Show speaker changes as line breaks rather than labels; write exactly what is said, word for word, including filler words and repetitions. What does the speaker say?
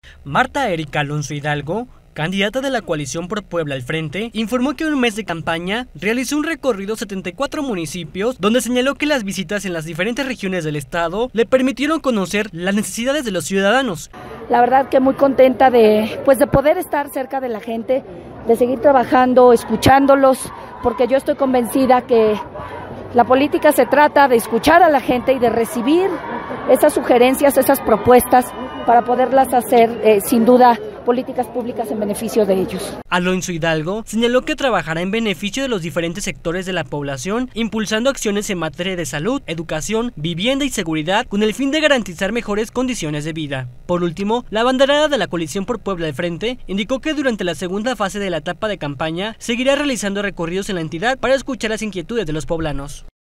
Marta Erika Alonso Hidalgo, candidata de la coalición por Puebla al Frente, informó que en un mes de campaña realizó un recorrido a setenta y cuatro municipios, donde señaló que las visitas en las diferentes regiones del estado le permitieron conocer las necesidades de los ciudadanos.
La verdad que muy contenta de, pues de poder estar cerca de la gente, de seguir trabajando, escuchándolos, porque yo estoy convencida que la política se trata de escuchar a la gente y de recibir esas sugerencias, esas propuestas, para poderlas hacer, eh, sin duda, políticas públicas en beneficio de ellos.
Alonso Hidalgo señaló que trabajará en beneficio de los diferentes sectores de la población, impulsando acciones en materia de salud, educación, vivienda y seguridad, con el fin de garantizar mejores condiciones de vida. Por último, la abanderada de la coalición por Puebla al Frente indicó que durante la segunda fase de la etapa de campaña seguirá realizando recorridos en la entidad para escuchar las inquietudes de los poblanos.